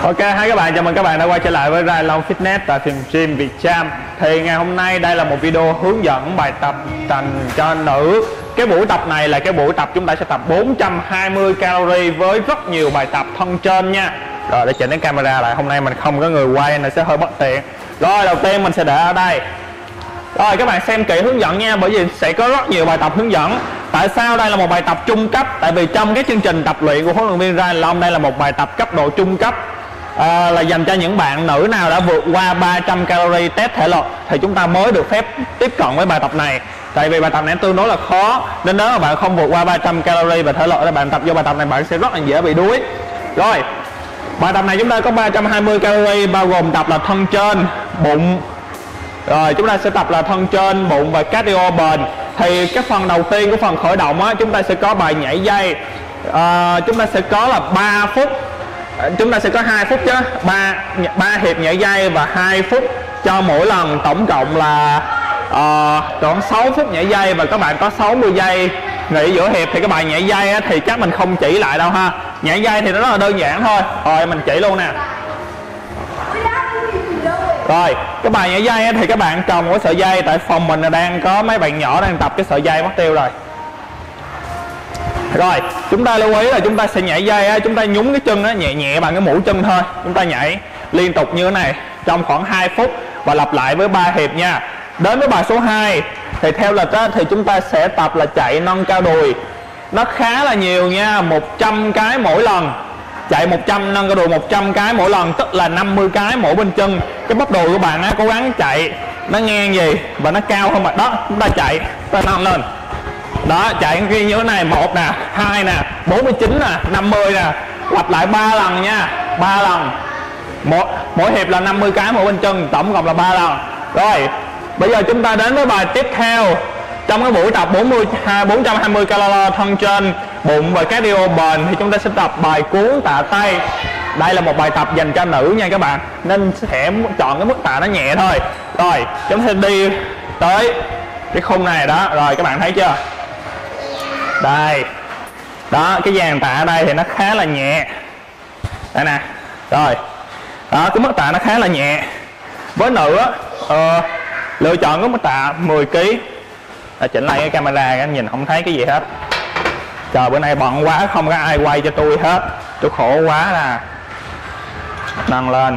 Ok, hai các bạn, chào mừng các bạn đã quay trở lại với Rai Long Fitness tại Phòng Gym Việt Tram. Thì ngày hôm nay đây là một video hướng dẫn bài tập dành cho nữ. Cái buổi tập này là cái buổi tập chúng ta sẽ tập 420 calorie với rất nhiều bài tập thân trên nha. Rồi để chỉnh cái camera lại, hôm nay mình không có người quay nên sẽ hơi bất tiện. Rồi đầu tiên mình sẽ để ở đây. Rồi các bạn xem kỹ hướng dẫn nha, bởi vì sẽ có rất nhiều bài tập hướng dẫn. Tại sao đây là một bài tập trung cấp? Tại vì trong cái chương trình tập luyện của huấn luyện viên Rai Long, đây là một bài tập cấp độ trung cấp, là dành cho những bạn nữ nào đã vượt qua 300 calorie test thể lực thì chúng ta mới được phép tiếp cận với bài tập này. Tại vì bài tập này tương đối là khó, nên nếu mà bạn không vượt qua 300 calorie về thể lực thì bạn tập vô bài tập này bạn sẽ rất là dễ bị đuối. Rồi bài tập này chúng ta có 320 calorie, bao gồm tập là thân trên, bụng. Rồi chúng ta sẽ tập là thân trên, bụng và cardio bền. Thì cái phần đầu tiên của phần khởi động á, chúng ta sẽ có bài nhảy dây. Chúng ta sẽ có là 3 phút. Chúng ta sẽ có 2 phút chứ, 3 hiệp nhảy dây và 2 phút cho mỗi lần, tổng cộng là khoảng 6 phút nhảy dây và các bạn có 60 giây nghỉ giữa hiệp. Thì cái bài nhảy dây á, thì chắc mình không chỉ lại đâu ha. Nhảy dây thì nó rất là đơn giản thôi. Rồi mình chỉ luôn nè. Rồi cái bài nhảy dây á, thì các bạn cầm cái sợi dây, tại phòng mình là đang có mấy bạn nhỏ đang tập cái sợi dây mất tiêu rồi. Rồi chúng ta lưu ý là chúng ta sẽ nhảy dây á, chúng ta nhúng cái chân á, nhẹ nhẹ bằng cái mũi chân thôi. Chúng ta nhảy liên tục như thế này trong khoảng 2 phút và lặp lại với 3 hiệp nha. Đến với bài số 2 thì theo lịch á, thì chúng ta sẽ tập là chạy nâng cao đùi. Nó khá là nhiều nha, 100 cái mỗi lần. Chạy 100, nâng cao đùi 100 cái mỗi lần, tức là 50 cái mỗi bên chân. Cái bắp đùi của bạn á, cố gắng chạy nó ngang gì và nó cao hơn mặt đất. Chúng ta chạy, ta nâng lên. Đó, chạy như thế này, 1 nè, 2 nè, 49 nè, 50 nè. Lặp lại 3 lần nha, 3 lần. Mỗi hiệp là 50 cái mỗi bên chân, tổng cộng là 3 lần. Rồi, bây giờ chúng ta đến với bài tiếp theo. Trong cái buổi tập 420 calorie thân trên, bụng và cardio bền thì chúng ta sẽ tập bài cuốn tạ tay. Đây là một bài tập dành cho nữ nha các bạn, nên sẽ chọn cái mức tạ nó nhẹ thôi. Rồi, chúng ta sẽ đi tới cái khung này đó. Rồi các bạn thấy chưa? Đây. Đó, cái dàn tạ ở đây thì nó khá là nhẹ. Đây nè. Rồi. Đó, cái mức tạ nó khá là nhẹ. Với nữ á, lựa chọn cái mức tạ 10 kg. Chỉnh lại cái camera anh nhìn không thấy cái gì hết. Trời, bữa nay bận quá không có ai quay cho tôi hết. Tôi khổ quá nè. Nâng lên.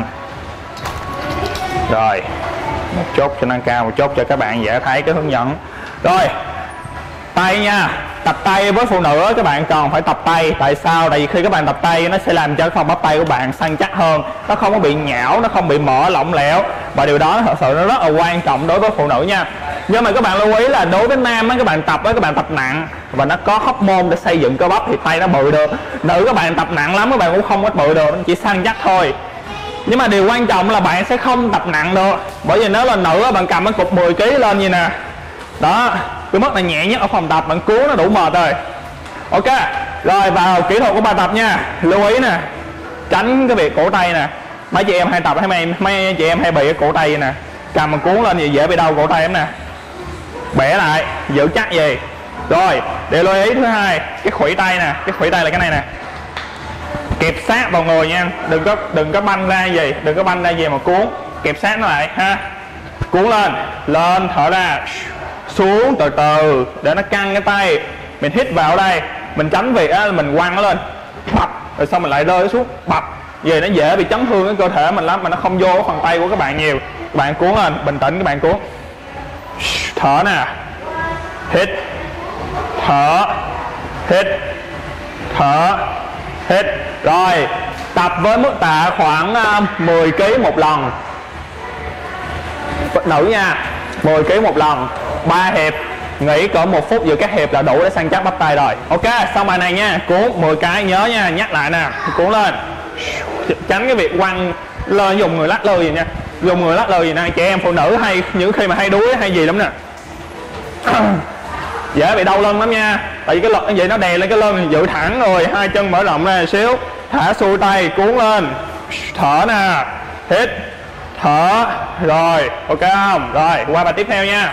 Rồi. Một chốt cho nâng cao, một chốt cho các bạn dễ thấy cái hướng dẫn. Rồi. Tay nha. Tập tay với phụ nữ các bạn còn phải tập tay. Tại sao? Tại vì khi các bạn tập tay nó sẽ làm cho phần bắp tay của bạn săn chắc hơn, nó không có bị nhão, nó không bị mở lỏng lẻo, và điều đó thật sự nó rất là quan trọng đối với phụ nữ nha. Nhưng mà các bạn lưu ý là đối với nam á, các bạn tập á, các bạn tập nặng và nó có hormone để xây dựng cơ bắp thì tay nó bự được. Nữ các bạn tập nặng lắm các bạn cũng không có bự được, chỉ săn chắc thôi. Nhưng mà điều quan trọng là bạn sẽ không tập nặng được, bởi vì nếu là nữ bạn cầm cái cục 10 kg lên như nè. Đó, cái mức này nhẹ nhất ở phòng tập, bạn cuốn nó đủ mệt rồi. Ok, rồi vào kỹ thuật của bài tập nha. Lưu ý nè, tránh cái việc cổ tay nè. Mấy chị em hay tập, mấy chị em hay bị cái cổ tay nè, cầm mà cuốn lên thì dễ bị đau cổ tay lắm nè. Bẻ lại, giữ chắc gì. Rồi, để lưu ý thứ hai, cái khuỷu tay nè, cái khuỷu tay là cái này nè. Kẹp sát vào người nha, đừng có banh ra gì, đừng có banh ra gì mà cuốn, kẹp sát nó lại ha. Cuốn lên, thở ra, xuống từ từ để nó căng cái tay. Mình hít vào đây, mình tránh việc á mình quăng nó lên, bập, rồi xong mình lại rơi xuống, bập. Vậy nó dễ bị chấn thương cái cơ thể mình lắm, mà nó không vô cái phần tay của các bạn nhiều. Các bạn cuốn lên, bình tĩnh các bạn cuốn. Thở nè, hít, thở, hít, thở, hít. Rồi, tập với mức tạ khoảng 10 kg một lần. Nữ nha, 10 kg một lần, 3 hiệp, nghỉ cỡ 1 phút giữa các hiệp là đủ để săn chắc bắp tay rồi. Ok, xong bài này nha, cuốn 10 cái, nhớ nha, nhắc lại nè, cuốn lên. Tránh cái việc quăng lên, dùng người lắc lư gì nha. Dùng người lắc lư gì nè, trẻ em phụ nữ hay những khi mà hay đuối hay gì lắm nè. Dễ bị đau lưng lắm nha. Tại vì cái lực như vậy nó đè lên cái lưng, giữ thẳng rồi, hai chân mở rộng ra xíu, thả xuôi tay, cuốn lên, thở nè, hít, thở. Rồi, ok không? Rồi, qua bài tiếp theo nha.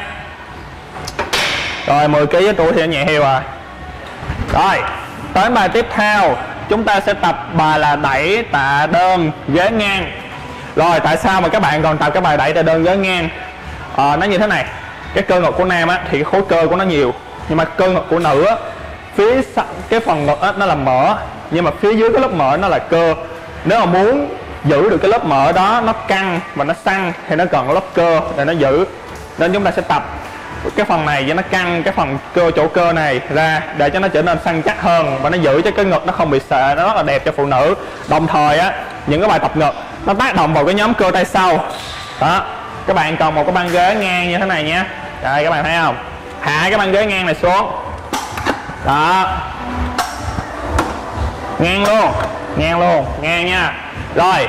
Rồi, 10 kg với tôi thì nhẹ hiu à. Rồi, tới bài tiếp theo chúng ta sẽ tập bài là đẩy tạ đơn ghế ngang. Rồi tại sao mà các bạn còn tập cái bài đẩy tạ đơn ghế ngang? Nó như thế này, cái cơ ngực của nam á thì khối cơ của nó nhiều, nhưng mà cơ ngực của nữ á, phía cái phần ngực á nó là mỡ, nhưng mà phía dưới cái lớp mỡ nó là cơ. Nếu mà muốn giữ được cái lớp mỡ đó nó căng và nó săn thì nó cần lớp cơ để nó giữ, nên chúng ta sẽ tập cái phần này cho nó căng cái phần cơ, chỗ cơ này ra để cho nó trở nên săn chắc hơn và nó giữ cho cái ngực nó không bị xệ, nó rất là đẹp cho phụ nữ. Đồng thời á, những cái bài tập ngực nó tác động vào cái nhóm cơ tay sau đó. Các bạn cần một cái băng ghế ngang như thế này nhé. Rồi các bạn thấy không, hạ cái băng ghế ngang này xuống đó, ngang luôn, ngang nha. Rồi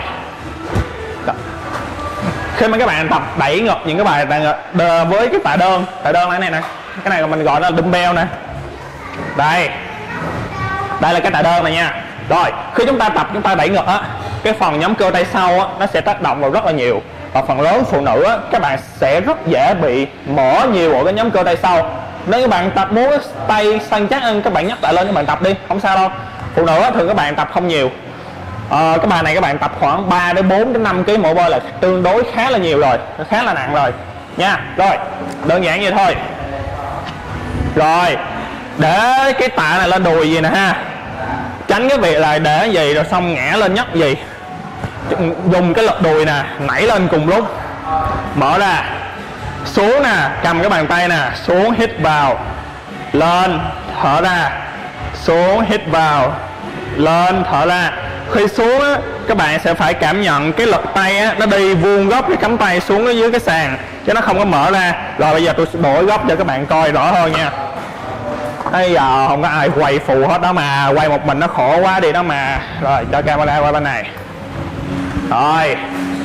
khi mà các bạn tập đẩy ngực những cái bài với cái tạ đơn là cái này nè, cái này mình gọi là dumbbell nè, đây là cái tạ đơn này nha. Rồi khi chúng ta tập, chúng ta đẩy ngực á, cái phần nhóm cơ tay sau á nó sẽ tác động vào rất là nhiều, và phần lớn phụ nữ á, các bạn sẽ rất dễ bị mỡ nhiều ở cái nhóm cơ tay sau. Nếu các bạn tập muốn tay săn chắc hơn, các bạn nhắc lại lên các bạn tập đi, không sao đâu. Phụ nữ á, thường các bạn tập không nhiều. Cái bài này các bạn tập khoảng 3 đến 4 đến 5 kg mỗi bơi là tương đối khá là nhiều rồi, khá là nặng rồi nha. Rồi đơn giản vậy thôi. Rồi để cái tạ này lên đùi gì nè ha, tránh cái việc là để gì rồi xong ngã lên nhấc gì. Dùng cái lực đùi nè, nảy lên cùng lúc, mở ra xuống nè, cầm cái bàn tay nè, xuống hít vào, lên thở ra, xuống hít vào, lên thở ra. Khi xuống á, các bạn sẽ phải cảm nhận cái lực tay á, nó đi vuông góc cái cánh tay xuống ở dưới cái sàn chứ nó không có mở ra. Rồi bây giờ tôi sẽ đổi góc cho các bạn coi rõ hơn nha. Bây giờ không có ai quay phụ hết đó mà, quay một mình nó khổ quá đi đó mà. Rồi cho camera qua bên này. Rồi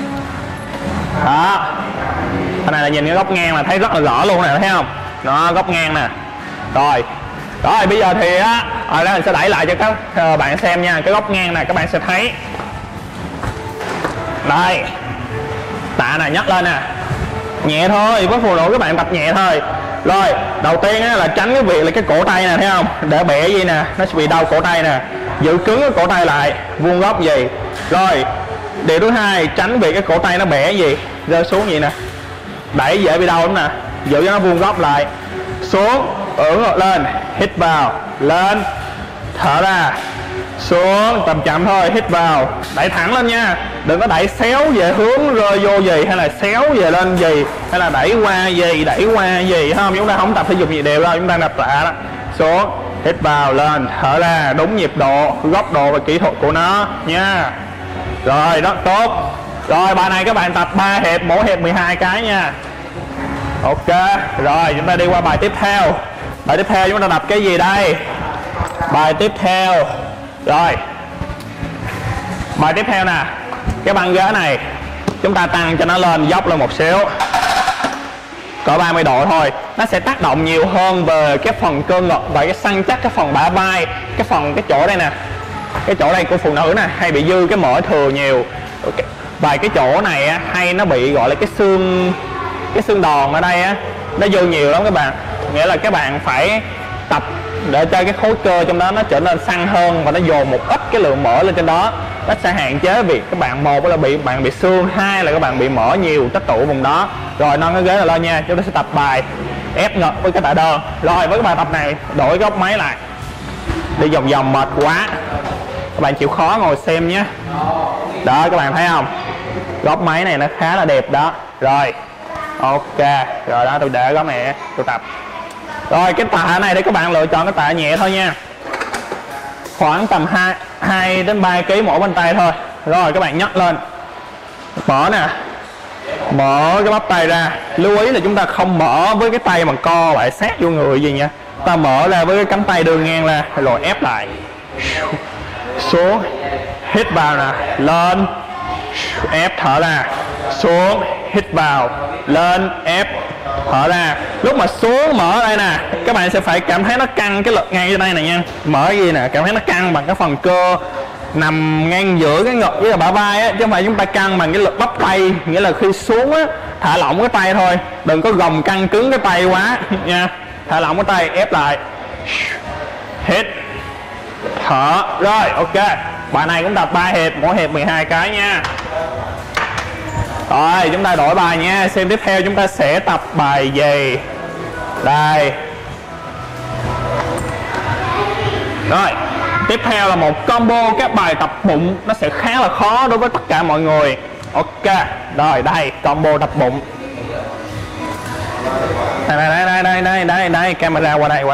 đó, cái này là nhìn cái góc ngang là thấy rất là rõ luôn nè, thấy không? Đó, góc ngang nè. Rồi bây giờ thì á, ở đây mình sẽ đẩy lại cho các bạn xem nha. Cái góc ngang này các bạn sẽ thấy đây, tạ này nhấc lên nè, nhẹ thôi, với phụ nữ các bạn tập nhẹ thôi. Rồi đầu tiên á, là tránh cái việc là cái cổ tay nè, thấy không, để bẻ gì nè, nó sẽ bị đau cổ tay nè, giữ cứng cái cổ tay lại, vuông góc gì. Rồi điều thứ hai, tránh việc cái cổ tay nó bẻ gì, rơi xuống gì nè, đẩy dễ bị đau lắm nè, giữ cho nó vuông góc lại, xuống, ưỡn ngược lên, hít vào, lên, thở ra, xuống, chậm chậm thôi, hít vào, đẩy thẳng lên nha, đừng có đẩy xéo về hướng rơi vô gì, hay là xéo về lên gì, hay là đẩy qua gì, không, chúng ta không tập thể dục gì đều đâu, chúng ta tập tạ đó, xuống, hít vào, lên, thở ra, đúng nhịp độ, góc độ và kỹ thuật của nó nha. Rồi đó, tốt. Rồi bài này các bạn tập 3 hiệp, mỗi hiệp 12 cái nha. Ok, rồi chúng ta đi qua bài tiếp theo. Bài tiếp theo chúng ta tập cái gì đây? Bài tiếp theo. Rồi bài tiếp theo nè, cái băng ghế này chúng ta tăng cho nó lên, dốc lên một xíu, cỡ 30 độ thôi. Nó sẽ tác động nhiều hơn về cái phần cơ ngực và cái săn chắc cái phần bả vai, cái chỗ đây nè, cái chỗ đây của phụ nữ nè, hay bị dư cái mỡ thừa nhiều. Và cái chỗ này á, hay nó bị gọi là cái xương đòn ở đây á, nó dư nhiều lắm các bạn. Nghĩa là các bạn phải tập để cho cái khối cơ trong đó nó trở nên săn hơn và nó dồn một ít cái lượng mỡ lên trên đó. Nó sẽ hạn chế việc các bạn, một là bạn bị xương, hai là các bạn bị mỡ nhiều tích tụ vùng đó. Rồi nâng cái ghế lên nha, chúng ta sẽ tập bài ép ngực với cái tạ đơn. Rồi với cái bài tập này đổi góc máy lại, đi vòng vòng mệt quá, các bạn chịu khó ngồi xem nhé. Đó các bạn thấy không, góc máy này nó khá là đẹp đó. Rồi ok, rồi đó, tôi để góc này tôi tập. Rồi cái tạ này để các bạn lựa chọn cái tạ nhẹ thôi nha, khoảng tầm 2 đến 3 kg mỗi bên tay thôi. Rồi các bạn nhấc lên, mở nè, mở cái bắp tay ra. Lưu ý là chúng ta không mở với cái tay mà co lại sát vô người gì nha, ta mở ra với cái cánh tay đưa ngang ra rồi ép lại, xuống, hít vào nè, lên, ép thở ra, xuống, hít vào, lên, ép thở ra. Lúc mà xuống mở đây nè, các bạn sẽ phải cảm thấy nó căng cái lực ngay trên đây này nha. Mở gì nè, cảm thấy nó căng bằng cái phần cơ nằm ngang giữa cái ngực với bả vai á, chứ không phải chúng ta căng bằng cái lực bắp tay. Nghĩa là khi xuống á, thả lỏng cái tay thôi, đừng có gồng căng cứng cái tay quá nha. Thả lỏng cái tay, ép lại, hít, thở. Rồi ok, bài này cũng tập 3 hiệp, mỗi hiệp 12 cái nha. Rồi chúng ta đổi bài nha. Xem tiếp theo chúng ta sẽ tập bài gì đây. Rồi tiếp theo là một combo các bài tập bụng, nó sẽ khá là khó đối với tất cả mọi người. Ok, rồi đây combo tập bụng. Đây camera qua đây.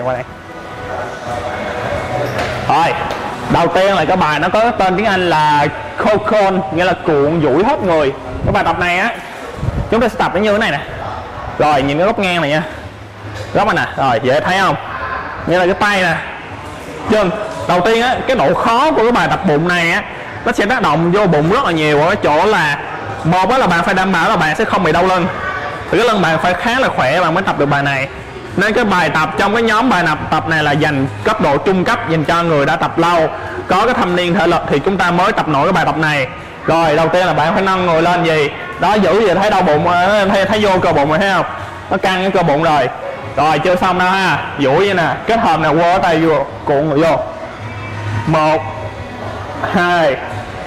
Rồi đầu tiên là cái bài nó có tên tiếng Anh là Cocoon, nghĩa là cuộn duỗi hết người. Cái bài tập này á chúng ta sẽ tập như thế này nè. Rồi nhìn cái góc ngang này nha, góc này nè. Rồi dễ thấy không, nghĩa là cái tay nè, chân. Đầu tiên á, cái độ khó của cái bài tập bụng này á, nó sẽ tác động vô bụng rất là nhiều ở chỗ là một đó là bạn phải đảm bảo là bạn sẽ không bị đau lưng, thì cái lưng bạn phải khá là khỏe bạn mới tập được bài này. Nên cái bài tập trong cái nhóm bài tập này là dành cấp độ trung cấp, dành cho người đã tập lâu, có cái thâm niên thể lực thì chúng ta mới tập nổi cái bài tập này. Rồi đầu tiên là bạn phải nâng người lên gì đó, giữ gì thấy đau bụng, thấy vô cơ bụng rồi thấy không, nó căng cái cơ bụng rồi. Rồi chưa xong đâu ha, duỗi vậy nè, kết hợp nè, quơ tay vô, cuộn người vô. 1 2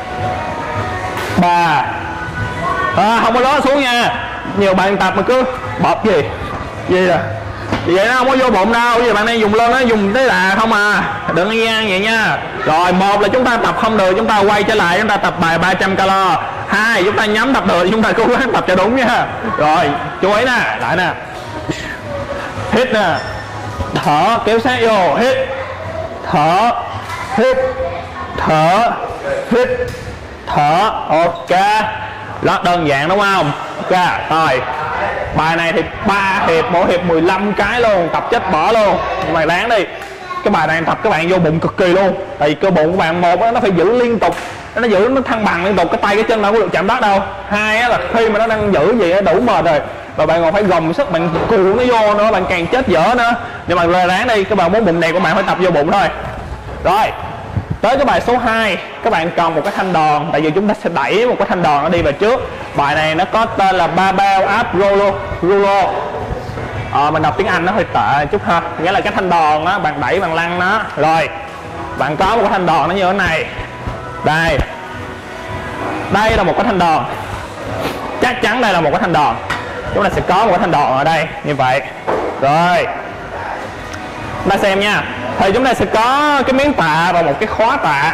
3. Không có ló xuống nha. Nhiều bạn tập mà cứ bóp gì nè, vậy nó không có vô bụng đâu. Vì bạn đang dùng lên nó dùng tới là không à, đừng ngang vậy nha. Rồi một là chúng ta tập không được, chúng ta quay trở lại chúng ta tập bài 300 calo. 2 chúng ta nhắm tập được, chúng ta cố gắng tập cho đúng nha. Rồi chú ý nè, lại nè, hít nè, thở kéo sát vô, hít thở, hít thở, hít thở. Ok, rất đơn giản đúng không? Ok, rồi bài này thì 3 hiệp, mỗi hiệp 15 cái luôn, tập chết bỏ luôn. Nhưng mà đáng đi, cái bài này tập các bạn vô bụng cực kỳ luôn. Tại vì cơ bụng của bạn, một nó phải giữ liên tục, nó giữ nó thăng bằng liên tục, cái tay cái chân nó không được chạm đất đâu. Hai là khi mà nó đang giữ gì đủ mệt rồi, và bạn còn phải gồng sức bạn cuộn nó vô nữa, bạn càng chết dở nữa. Nhưng mà lời đáng đi, các bạn muốn bụng đẹp của bạn phải tập vô bụng thôi. Rồi tới cái bài số 2, các bạn cần một cái thanh đòn, tại vì chúng ta sẽ đẩy một cái thanh đòn nó đi về trước. Bài này nó có tên là Barbell Ab Roller. Mình đọc tiếng Anh nó hơi tệ chút ha, nghĩa là cái thanh đòn á, bạn đẩy bằng lăn nó. Rồi bạn có một cái thanh đòn nó như thế này. Đây là một cái thanh đòn, chắc chắn đây là một cái thanh đòn. Chúng ta sẽ có một cái thanh đòn ở đây như vậy. Rồi chúng ta xem nha, thì chúng ta sẽ có cái miếng tạ và một cái khóa tạ.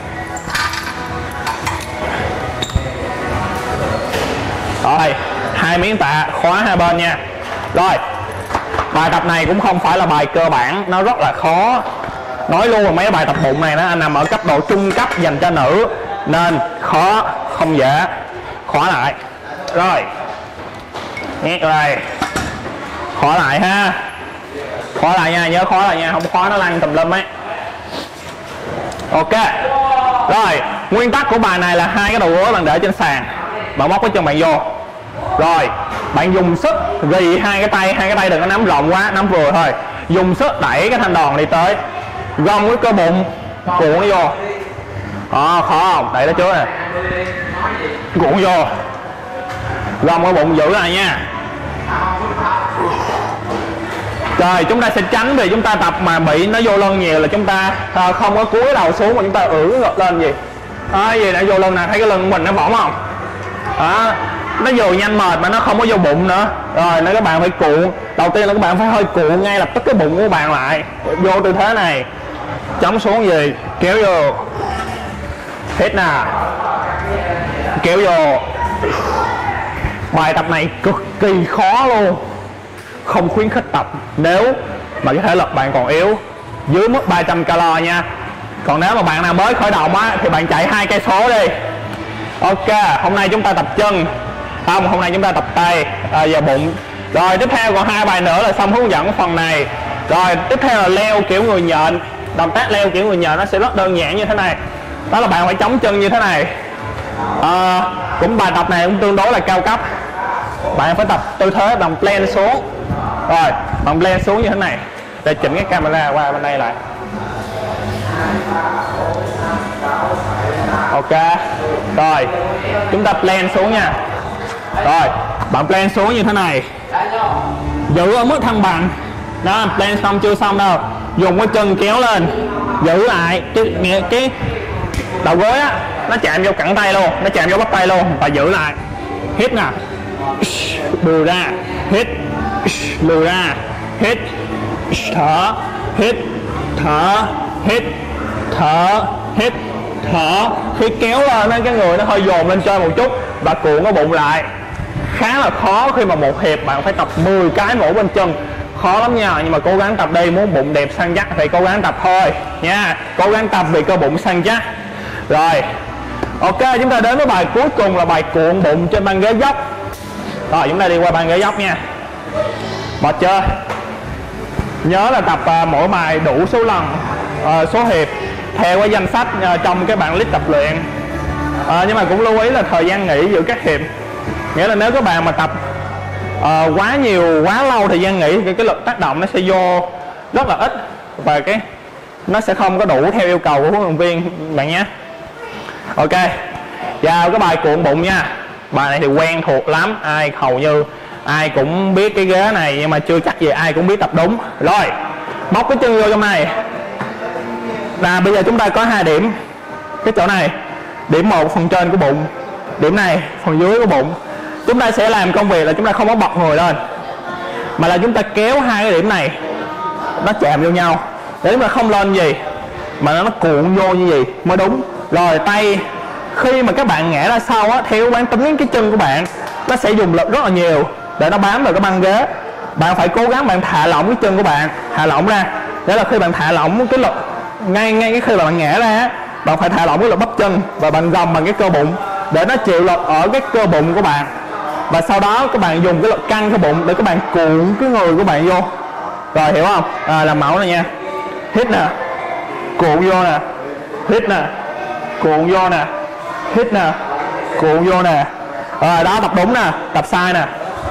Rồi 2 miếng tạ, khóa hai bên nha. Rồi bài tập này cũng không phải là bài cơ bản, nó rất là khó. Nói luôn là mấy bài tập bụng này nó nằm ở cấp độ trung cấp dành cho nữ, nên khó, không dễ. Khóa lại. Rồi nhét vào đây, khóa lại ha, khóa lại nha, nhớ khóa lại nha, không khóa nó lăn tùm lum ấy. Ok, rồi nguyên tắc của bài này là 2 cái đầu gối bạn để trên sàn, bạn móc cái chân bạn vô. Rồi bạn dùng sức ghi hai cái tay đừng có nắm rộng quá, nắm vừa thôi. Dùng sức đẩy cái thanh đòn đi tới, gom cái cơ bụng, cuộn nó vô. Khó không? Đẩy nó trước nè, cuộn vô, gom cái bụng giữ lại nha. Rồi chúng ta sẽ tránh vì chúng ta tập mà bị nó vô lưng nhiều là chúng ta không có cúi đầu xuống mà chúng ta ưỡn ngực lên gì. Gì đã vô lưng nè, thấy cái lưng của mình nó bỏng không? Nó vô nhanh mệt mà nó không có vô bụng nữa. Rồi nên các bạn phải cuộn, đầu tiên là các bạn phải hơi cuộn ngay lập tức cái bụng của bạn lại, vô tư thế này, chống xuống gì, kéo vô, hít nè, kéo vô. Bài tập này cực kỳ khó luôn, không khuyến khích tập nếu mà cái thể lực bạn còn yếu, dưới mức 300 calo nha. Còn nếu mà bạn nào mới khởi động á thì bạn chạy 2 cây số đi. Ok, hôm nay chúng ta tập chân, hôm nay chúng ta tập tay và bụng. Rồi tiếp theo còn 2 bài nữa là xong hướng dẫn phần này. Rồi tiếp theo là leo kiểu người nhện. Động tác leo kiểu người nhện nó sẽ rất đơn giản như thế này, đó là bạn phải chống chân như thế này. Cũng bài tập này cũng tương đối là cao cấp, bạn phải tập tư thế bằng plan xuống. Rồi bằng plan xuống như thế này, để chỉnh cái camera qua bên đây lại. Ok, rồi chúng ta plan xuống nha. Rồi bạn plan xuống như thế này, giữ ở mức thăng bằng đó. Plan xong chưa xong đâu, dùng cái chân kéo lên, giữ lại cái đầu gối á, nó chạm vô cẳng tay luôn, nó chạm vô bắp tay luôn, và giữ lại. Hít nè, lùi ra, hít, lùi ra, hít, thở, hít, thở, hít, thở, hít, thở. Khi kéo lên cái người nó hơi dồn lên trên một chút và cuộn cái bụng lại. Khá là khó khi mà một hiệp bạn phải tập 10 cái mổ bên chân, khó lắm nha, nhưng mà cố gắng tập đi. Muốn bụng đẹp săn chắc thì cố gắng tập thôi nha, cố gắng tập vì cơ bụng săn chắc. Rồi ok, chúng ta đến với bài cuối cùng là bài cuộn bụng trên băng ghế dốc. Rồi chúng ta đi qua băng ghế dốc nha. Mệt chưa? Nhớ là tập mỗi bài đủ số lần, số hiệp theo cái danh sách trong cái bảng list tập luyện. Nhưng mà cũng lưu ý là thời gian nghỉ giữa các hiệp, nghĩa là nếu các bạn mà tập quá nhiều, quá lâu thời gian nghỉ thì cái lực tác động nó sẽ vô rất là ít và cái nó sẽ không có đủ theo yêu cầu của huấn luyện viên bạn nhé. Ok, vào cái bài cuộn bụng nha. Bài này thì quen thuộc lắm, hầu như ai cũng biết cái ghế này, nhưng mà chưa chắc gì ai cũng biết tập đúng. Rồi móc cái chân vô trong này. Và bây giờ chúng ta có 2 điểm. Cái chỗ này, điểm 1 phần trên của bụng, điểm này phần dưới của bụng. Chúng ta sẽ làm công việc là chúng ta không có bật người lên, mà là chúng ta kéo 2 cái điểm này nó chạm vô nhau, để chúng ta không lên gì mà nó cuộn vô như gì mới đúng. Rồi tay, khi mà các bạn ngã ra sau á, theo quán tính cái chân của bạn nó sẽ dùng lực rất là nhiều để nó bám vào cái băng ghế. Bạn phải cố gắng bạn thả lỏng cái chân của bạn, thả lỏng ra, để là khi bạn thả lỏng cái lực ngay cái khi mà bạn ngã ra á, bạn phải thả lỏng cái lực bắp chân và bạn gồng bằng cái cơ bụng để nó chịu lực ở cái cơ bụng của bạn. Và sau đó các bạn dùng cái lực căng cái bụng để các bạn cuộn cái người của bạn vô. Rồi hiểu không? Làm mẫu này nha. Hít nè, cuộn vô nè, hít nè, cuộn vô nè, hít nè, cuộn vô nè. Rồi đó, tập đúng nè, tập sai nè.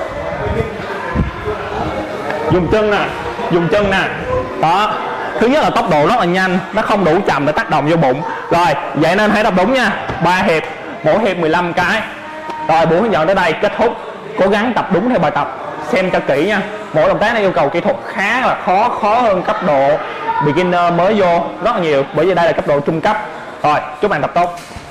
Dùng chân nè, dùng chân nè. Đó, thứ nhất là tốc độ rất là nhanh, nó không đủ chậm để tác động vô bụng. Rồi vậy nên hãy tập đúng nha. 3 hiệp, mỗi hiệp 15 cái. Rồi buổi hướng dẫn tới đây kết thúc. Cố gắng tập đúng theo bài tập, xem cho kỹ nha. Mỗi động tác này yêu cầu kỹ thuật khá là khó hơn cấp độ beginner mới vô rất là nhiều, bởi vì đây là cấp độ trung cấp. Rồi chúc bạn tập tốt.